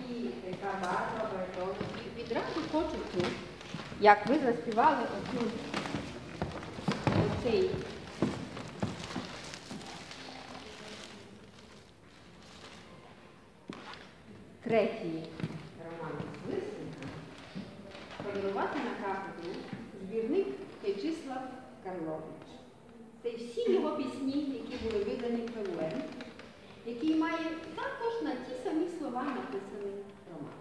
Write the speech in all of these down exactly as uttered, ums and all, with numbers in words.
така барва, баритон. І відразу хочу тут, як ви заспівали оцю, оцей третій роман Лисенка, подарувати на кафедру збірник В'ячеслав Карлович. Це всі його пісні, які були видані Павлем, який має також на ті самі слова написаний роман.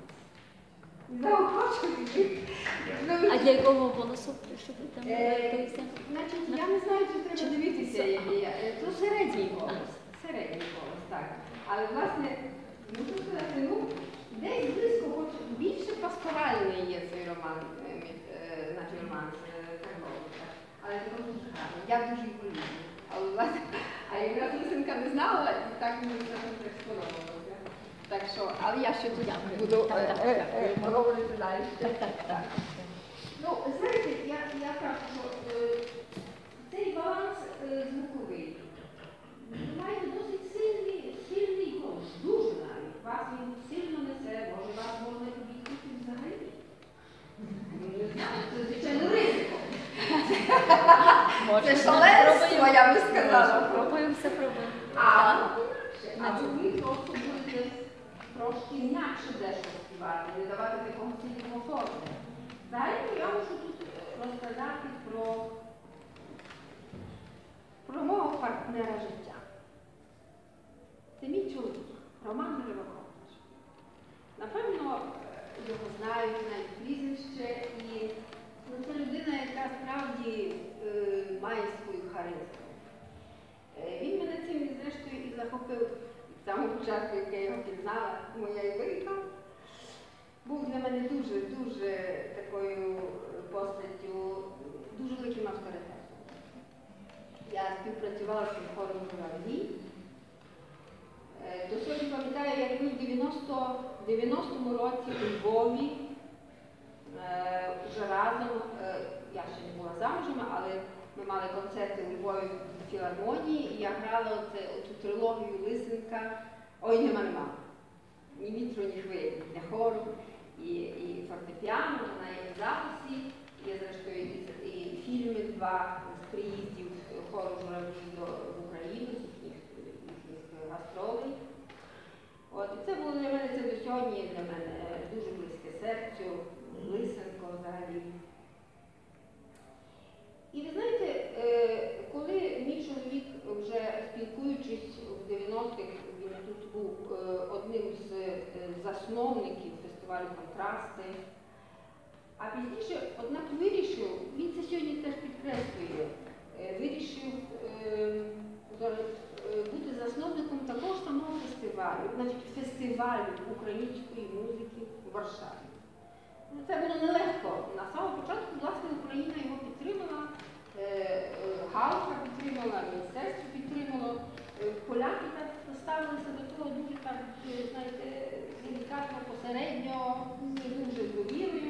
А для якого голосу? Значить, я не знаю, чи треба дивитися. Це середній голос. Середній голос, так. Але, власне, можу сказати, ну, десь близько, хоч більше пасторальний є цей роман, значить, роман Карловича. Але також дуже гарний. Я дуже його люблю. Але, власне, а якраз Лисенка не знала, і так мені так сподобалося. Так що, але я ще тут буду говорити далі. Ну, знаєте, я кажу, що цей баланс звуковий. Ви маєте досить сильний голос, дуже навіть. Вас він сильно несе, може вас можна відчути взагалі. Не знаю, це звичайно ризико. Це шаленство, я би сказала. Пробуємо, все пробуємо. А ви просто будете трошки інакше дещо співати, не давати такого сильного форму. Далі я можу тут розказати про, про мого партнера життя. Це мій чоловік, Роман Грибакович. Напевно, його знають, знають прізвище, і ну, це людина, яка справді е, має свою харизму. Е, він мене цим, зрештою, і захопив з самого початку, як я його пізнала, тому я і виїхала. Був для мене дуже-дуже такою постаттю, дуже великим авторитетом. Я співпрацювала з цим хором Журавлі. До сьогодні пам'ятаю, як ми в дев'яностому році у Львові, вже разом, я ще не була замужем, але ми мали концерти у Львові в філармонії, і я грала оцю трилогію Лисенка «Ой, нема, нема». Ні вітру, ні хвилі для хору. І, і фортепіано, вона є в записі, є, зрештою, і, і фільми два з приїздів хору Журавлів в Україну, з їхніх, їхніх гастролей. От, і це було для мене, це до сьогодні для мене дуже близьке серцю, Лисенко взагалі. І ви знаєте, коли мій чоловік, вже спілкуючись в дев'яностих, він тут був одним з засновників фестивалю «Контрасти», а пізніше, однак, вирішив, він це сьогодні теж підкреслює, вирішив бути засновником такого ж самого фестивалю, значить фестивалю української музики у Варшаві. Це було нелегко. На самому початку, власне, Україна його підтримала, Галка підтримала, міністерство підтримало, поляки так ставилися до цього дуже так, знаєте, делікатно, посередньо, не дуже з довірою.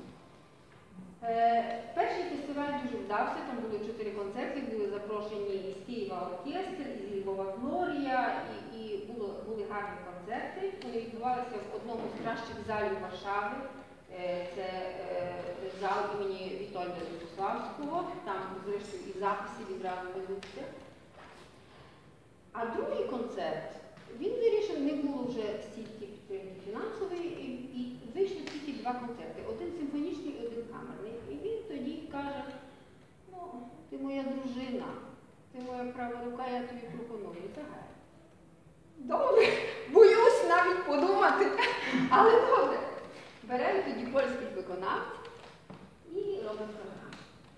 Перший фестиваль дуже вдався, там були чотири концерти, були запрошені із Києва оркестр, із Львова Глорія, і, і було, були гарні концерти. Вони відбувалися в одному з кращих залів Варшави. Це зал імені Вітольда В'ячеславського, там, зрештою, і записи відразу ведуться. А другий концерт, він вирішив, не було вже стільки підтримки фінансової, і, і вийшли тільки два концерти. Один симфонічний, один камерний. І він тоді каже, ну, ти моя дружина, ти моя права рука, я тобі пропоную, загай. Добре, боюсь навіть подумати, але добре. Беремо тоді польських виконавців і робимо програму.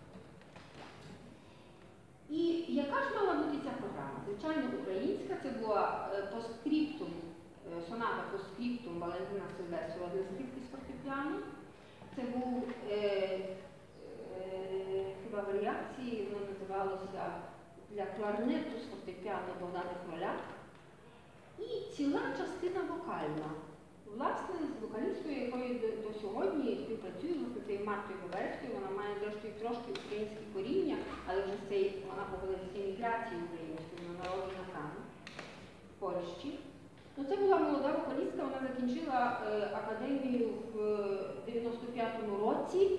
І яка ж мала бути ця програма? Звичайно, українська, це була постскриптум, соната постскриптум Валентина Сильвестрова для скрипки з фортепіано. Це був е, е, хіба варіації, воно називалося для кларнету з фортепіано Богдана Хмеля. І ціла частина вокальна. Власне, з вокалісткою, якою до, до сьогодні співпрацюємо, з цією Мартою Говерською, вона має, зрештою, трошки українське коріння, але вже з цієї, вона походить з еміграції української, вона народжена там, в Польщі. Ну, це була молода вокалістка, вона закінчила е, академію в дев'яносто п'ятому році.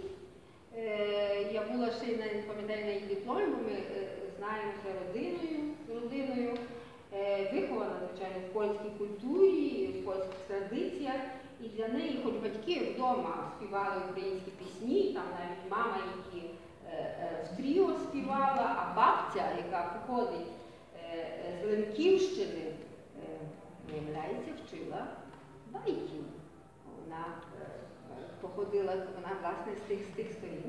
Е, я була ще й, не пам'ятаю, на її дипломі, бо ми е, знаємося родиною, родиною. Е, вихована, звичайно, в польській культурі, в польських традиціях. І для неї, хоч батьки вдома співали українські пісні, там навіть мама, які е, е, в тріо співала, а бабця, яка походить е, з Лемківщини, е, виявляється, вчила байків. Вона е, походила, вона, власне, з тих, з тих сторін.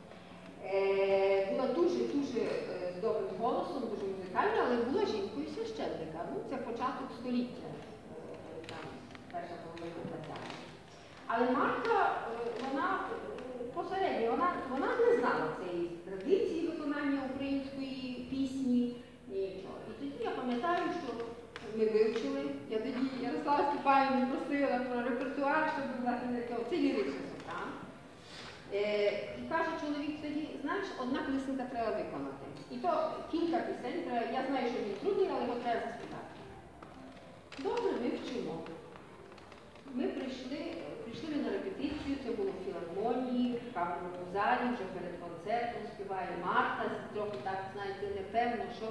Е, була дуже-дуже е, з добрим голосом, дуже музикальна, але була жінкою священника. Ну, це початок століття, е, там, перша половина двадцятого. Але Марта, е, вона е, посередньо, вона, вона не знала цієї традиції виконання української пісні, нічого. І тоді я пам'ятаю, що ми вивчили, я тоді Ярослава Степанівну просила про репертуар, щоб була це ліричний сопран. Е, і каже чоловік тоді, знаєш, одна пісенька треба виконати. І то кілька пісень треба, я знаю, що він трудний, але його треба заспівати. Добре, ми вчимо. Ми прийшли, прийшли на репетицію, це було в філармонії, в камерному залі, вже перед концертом співає Марта, трохи так, знаєте, непевно, що.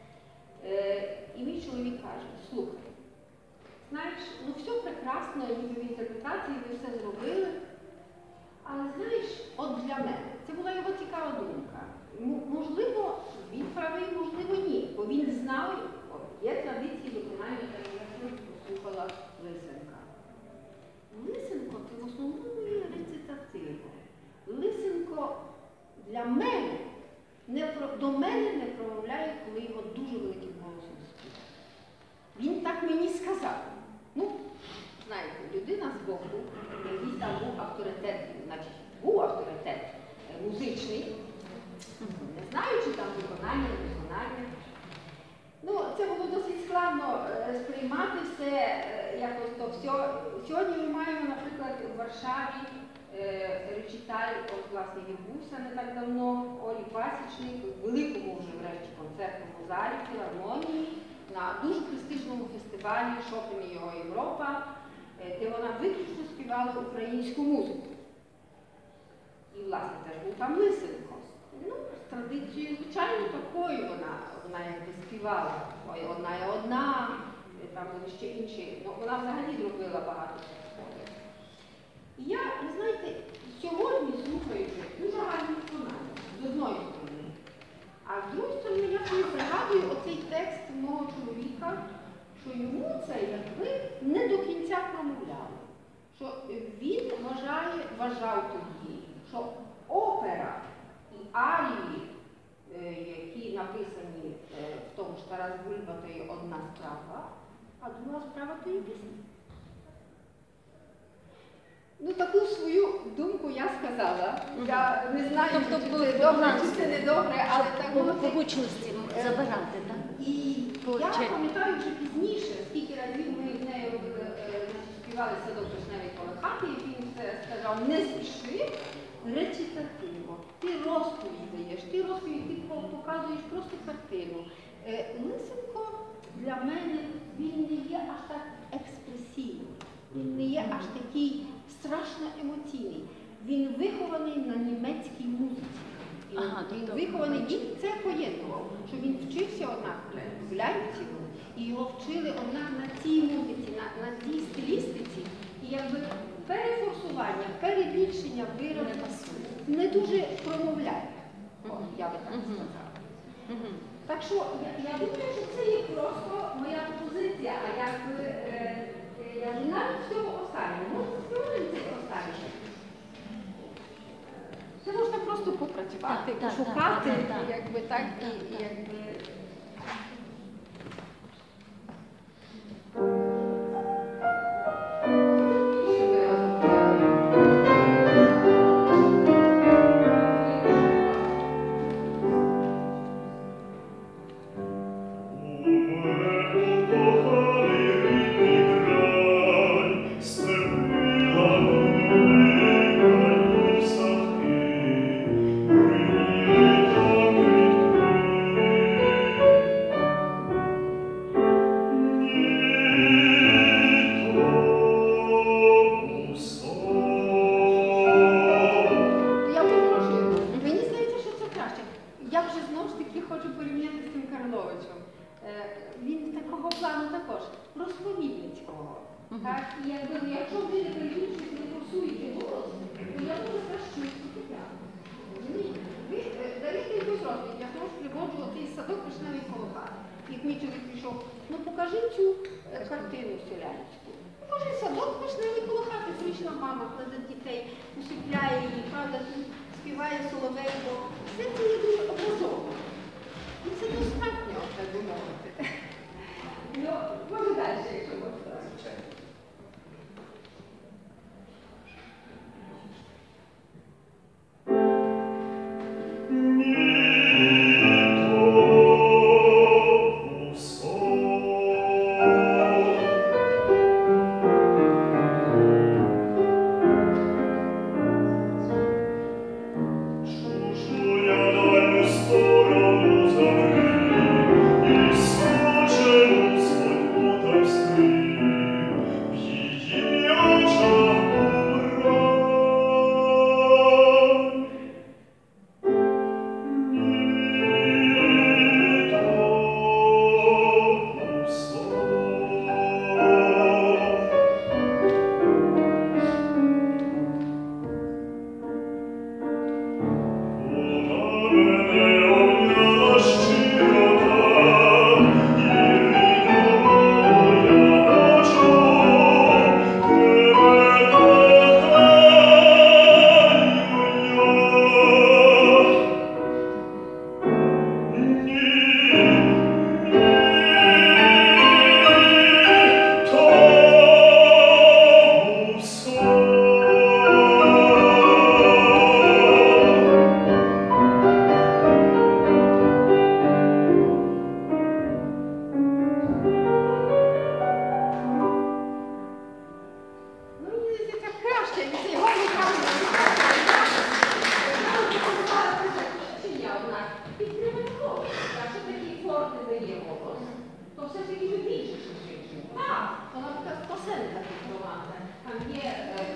Е, і мій чоловік каже, слухай, знаєш, ну все прекрасно, ніби в інтерпретації ви все зробили, але знаєш, от для мене, це була його цікава думка. М можливо, він правий, можливо, ні, бо він знав, є традиції виконання, так я сьогодні послухала Лисенка. Лисенко – це в основному є рецитативо. Лисенко для мене, не про, до мене не промовляє, коли його дуже великим голосом співає. Він так мені сказав. Ну, знаєте, людина з боку, якийсь там був авторитет, значить, був авторитет музичний, не знаю, чи там виконання, не виконання. Ну, це було досить складно е, сприймати все, е, якось то все. Сьогодні ми маємо, наприклад, в Варшаві е, речиталь, от, власне, відбувся не так давно, Олі Пасічник, в великому вже, врешті, концертному залі, в філармонії, на дуже престижному фестивалі «Шопен його Європа», е, де вона виключно співала українську музику. І, власне, теж був там Лисенко. Ну, з традицією, звичайно, такою вона, вона якби співала. Ой, одна є одна, там були ще інші. Ну, вона взагалі зробила багато співів. І я, ви знаєте, сьогодні, слухаючи, дуже гарні виконання, з одної сторони. А з другої сторони, я собі пригадую оцей текст мого чоловіка, що йому це, якби, не до кінця промовляли. Що він вважає, вважав тоді, що опера і арії, е, які написані е, в тому ж Тарас Бульба, то є одна справа, а друга справа то є пісня. Ну, таку свою думку я сказала. Я не знаю, тобто, чи це добре, чи це не добре, але так було. По гучності забирати, так? І я пам'ятаю вже пізніше, скільки разів ми з нею робили, співали «Садок вишневий коло хати», і він сказав, не спіши, речитативно. Ти розповідь даєш, ти розповідь, ти показуєш просто картину. Лисенко для мене, він не є аж так експресивний, він не є аж такий страшно емоційний. Він вихований на німецькій музиці. Він, ага, він вихований, він це поєднував, що він вчився однак в Лейпцигу, і його вчили однак на цій музиці, на, на цій стилістиці. І якби перефорсування, перебільшення виразу не дуже промовляє. О, я би так сказала. Так що я, я думаю, що це є просто моя позиція, а якби е, я не навіть в цьому останньому, можна співати цей останній. Це можна просто попрацювати, так, пошукати, так, так, так. якби так, і, і якби. Thank you. також про сповідницького. Мгм. Так, і якби, якщо ви не прийдуть, не форсуєте голос, то я буду страшно спокійна. Розумієте? Ви е, даєте якусь розповідь, я знову ж приводжу цей садок вишневий коло хати. Як мій чоловік пішов, ну покажи цю е, картину селянську. Покажи садок вишневий коло хати, смішна мама кладе дітей, усипляє її, правда, тут співає соловейко. Все це є дуже образово. І це достатньо, так би мовити. Ну, може далі, якщо можна. То все ж таки більше, що так, то наприклад, посенка підтримати. Там є